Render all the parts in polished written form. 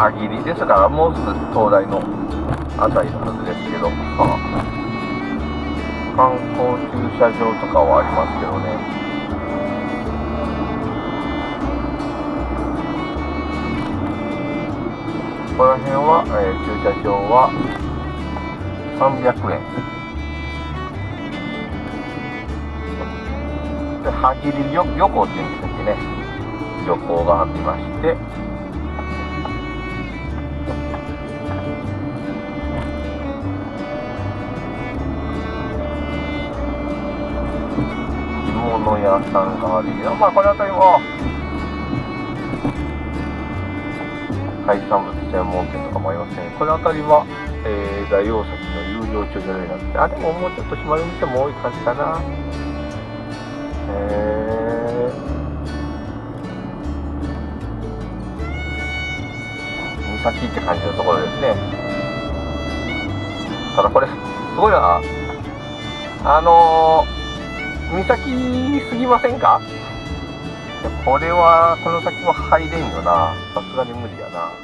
歯切りですからもうすぐ東大のあたりのはずですけど、観光駐車場とかはありますけどね。この辺は、駐車場は300円で、歯切り漁港っていうんですね、漁港がありまして、着物屋さんがあり、まあこの辺りは海産物専門店とかもありますね。この辺りは、大大崎の有料駐車場になって、でももうちょっと閉まる店も多い感じかな。三崎って感じのところですね。ただこれすごいな、三崎すぎませんか？これはこの先は入れんよな、さすがに無理やな。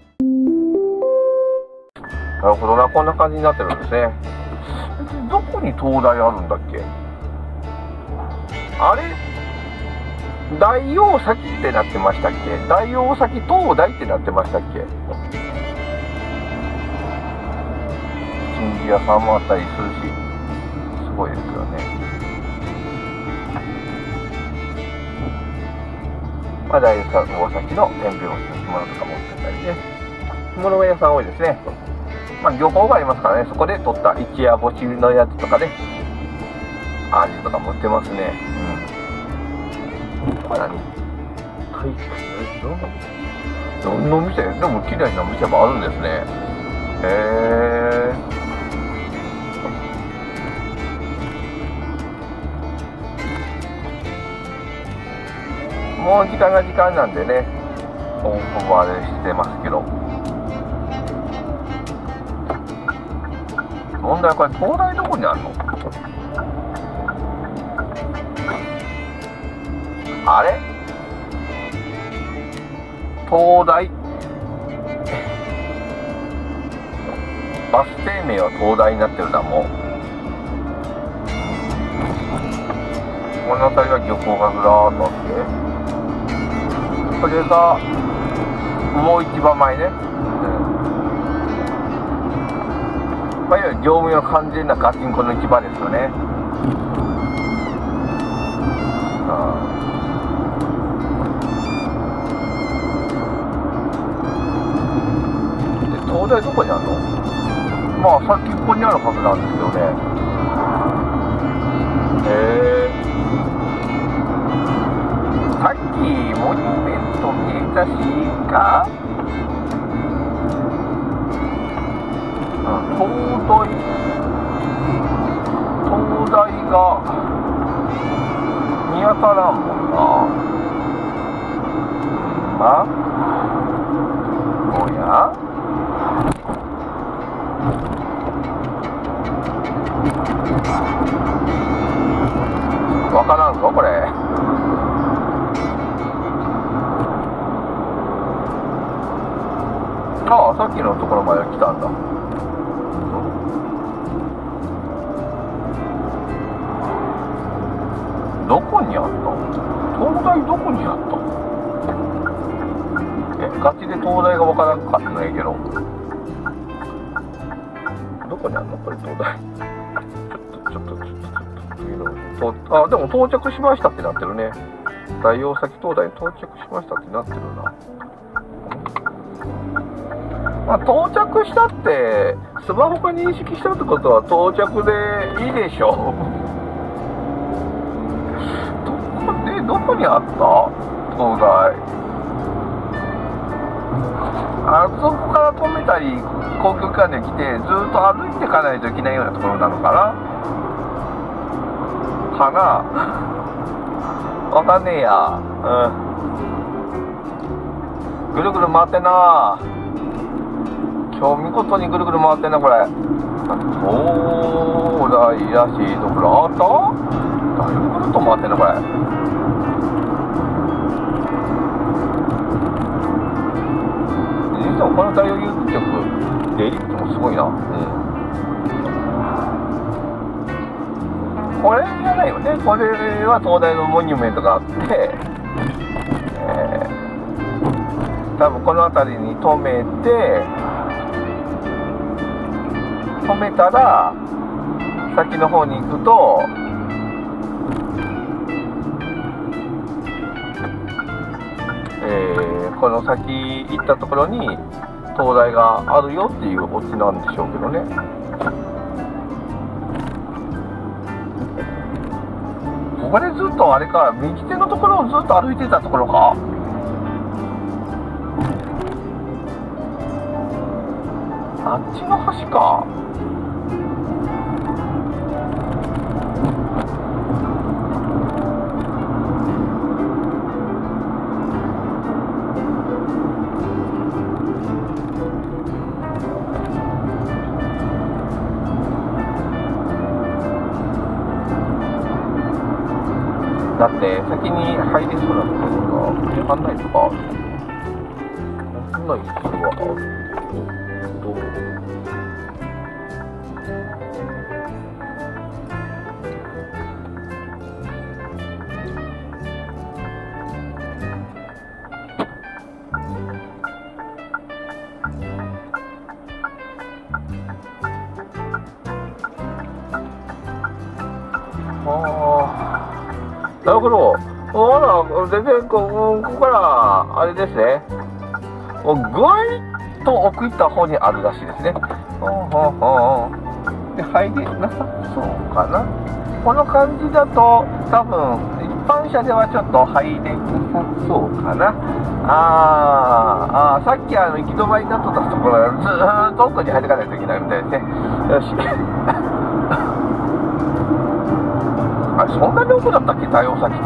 なるほどな、こんな感じになってるんですね。どこに東大あるんだっけ？あれ、大王崎ってなってましたっけ？大王崎東大ってなってましたっけ？金魚屋さんもあったりするし、すごいですよね。大王崎の天秤星の着物とか持ってたりね、着物屋さん多いですね。漁港がありますからね、そこで取った一夜干しのやつとかね、味とか持ってますね。これ何？何の店？でも綺麗な店もあるんですね。もう時間が時間なんでね、オープンはあれしてますけど、問題はこれ東大どこにあるの？あれ？東大バス停名は東大になってるな。もうこの辺りは漁港がずらーっとあって、これが魚市場前ね、いわゆる業務用の完全なガチンコの市場ですよね。東大どこにあるの？先っぽにあるはずなんですけどね。さっきモニュメント見えたしか、東大が見当たらんもんな。おや？わからんぞこれ。さっきのところまで来たんだ。どこにあった？東大どこにあった？ガチで東大がわからんかったんやけど、どこにあるのこれ東大。ちょっとでも到着しましたってなってるね。大王崎東大に到着しましたってなってるな。到着したってスマホが認識したってことは到着でいいでしょ。どこにあった東大？そこから止めたり公共機関で来てずっと歩いていかないといけないようなところなのかなわかんねえや。ぐるぐる回ってんな。今日見事にぐるぐる回ってんなこれ。東大らしいところあった？だいぶぐるっと回ってんなこれ。こごいな。これじゃないよね。これは東大のモニュメントがあって、多分この辺りに止めたら先の方に行くと、この先行ったところに灯台があるよっていうオチなんでしょうけどね。ここでずっとあれか、右手のところをずっと歩いてたところか。あっちの端か。だって先に入れそうなところが案内とか案内するわ。なるほど。まだ全然ここからあれですね。もうぐいっと奥行った方にあるらしいですね。で入れなさそうかな。この感じだと多分一般車ではちょっと入れなさそうかな。さっき行き止まりになっとったところがずーっと奥に入っていかないといけないみたいですね。よし。あれそんなに奥だったっけ、対応先って。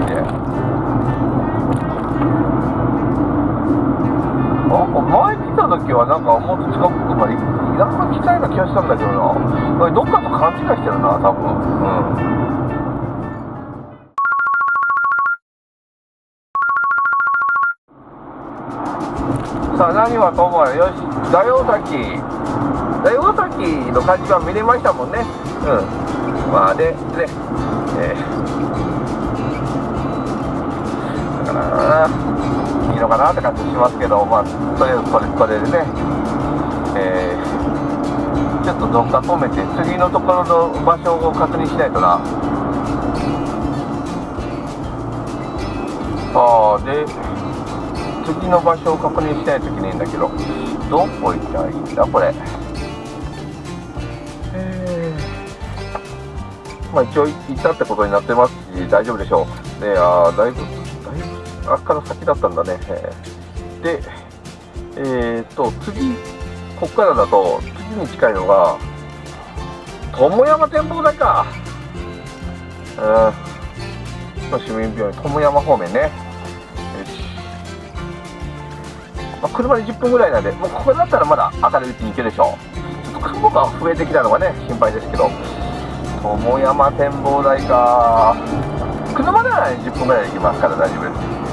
前来た時はなんかもっと近くまでなんか近いような気がしたんだけどな。これどっかと勘違いしてるな、多分。さあ何はともあれ、よし、大王崎の感じは見れましたもんね。まあでだからいいのかなって感じしますけど、まあとりあえずこれでね、ちょっとどっか止めて次のところの場所を確認しないとな。で次の場所を確認しないといけないんだけど、どこ行ったらいいんだこれ。まあ一応行ったってことになってますし大丈夫でしょう。で、だいぶあっから先だったんだね。で、次こっからだと次に近いのが友山展望台か。市民病院友山方面ね。よし。まあ、車で10分ぐらいなんで、もうここだったらまだ明るいうちに行けるでしょう。ちょっと雲が増えてきたのがね心配ですけど。友山展望台か。車なら10分ぐらいで行きますから大丈夫です。